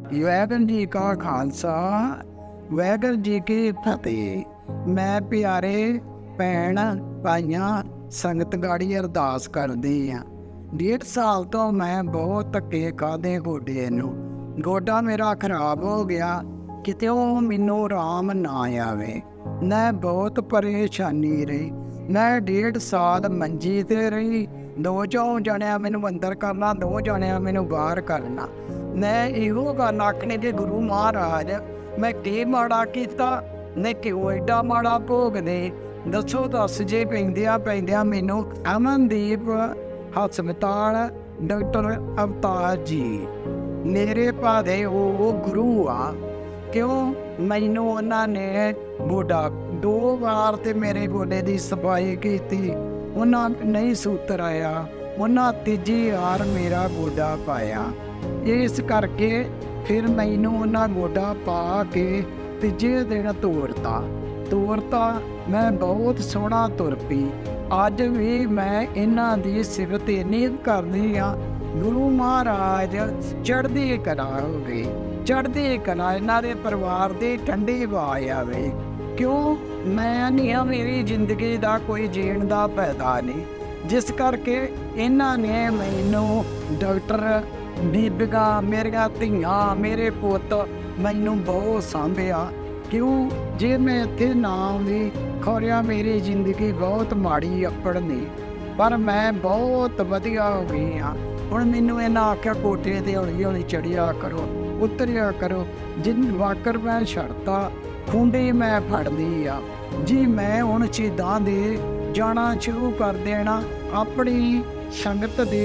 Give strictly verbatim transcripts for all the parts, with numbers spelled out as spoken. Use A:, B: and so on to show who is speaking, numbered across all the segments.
A: वाहगुरू जी का खालसा वाहगुरू जी की फतेह। मैं प्यारे भैन भाइयों संगत गाड़ी अरदास करदी हाँ। डेढ़ साल तो मैं बहुत धक्के खाधे गोडे नूं। गोडा मेरा खराब हो गया, किते ओह मैनूं आराम ना आवे। मैं बहुत परेशानी रही। मैं डेढ़ साल मंजी ते रही। दो चौ जणिया मैनूं अंदर करना, दो जणिया मैनूं बाहर करना। मैं इहो गल आखनी कि गुरु महाराज मैं की माड़ा कीता, ने क्यों एडा माड़ा भोगदे दसो। दस जे पैंदिया पैंदिया मैनूं अमनदीप हस्पताल डॉक्टर अवतार जी मेरे भादे वो गुरु आ। क्यों मैनूं उन्हां ने गोडा दो बार ते मेरे गोडे की सफाई की, उन्हां नहीं सूत्र आया। उन्हां तीजी वार मेरा गोडा पाया। इस करके फिर मैनूं उन्हां गोडा पा के तीजे दिन तोड़ता तोड़ता मैं बहुत सोहना तुर पी। अज भी मैं इन्हां दी सिफत इन्नी करदी हाँ। गुरु महाराज चढ़दी कला होवे, चढ़दी कला इन्हां दे परिवार दी ठंडी आवाज़ आवे। क्यों मैं नहीं हाँ मेरी जिंदगी का कोई जीण का फायदा नहीं, जिस करके इन्हां ने मैनूं डॉक्टर बीबियां मेरिया धियां मेरे पुत मैनूं बहुत सांभिया। क्यों जे मैं इत्थे ना आउंदी खौरिया मेरी जिंदगी बहुत माड़ी अपड़नी, पर मैं बहुत वधिया हो गई हाँ। हुण मैनूं इन्हां आख्या कोठे ते हौली हौली चढ़िया करो, उतरिया करो। जिन वाकर मैं छड़ता खुंडी मैं फड़ ली आ जी। मैं हुण शहीदां दे जाना शुरू कर देना। अपनी संगत दे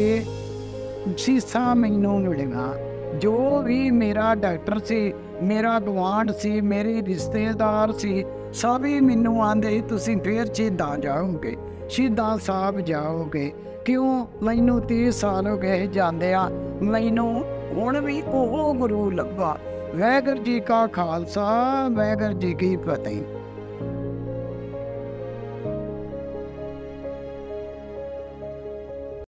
A: सीसा मैनूं मिलेगा। जो भी मेरा डॉक्टर सी, मेरा गवांढ सी, मेरे रिश्तेदार सी, सभी मैनूं आंदे तुसीं फिर शहीदां जाओगे, शहीदां साहब जाओगे। क्यों मैनूं तीस साल हो गए जांदियां, मैनूं हुण भी ओह गुरु लभा। वाहगुरू जी का खालसा वाहगुरू जी की फतेह।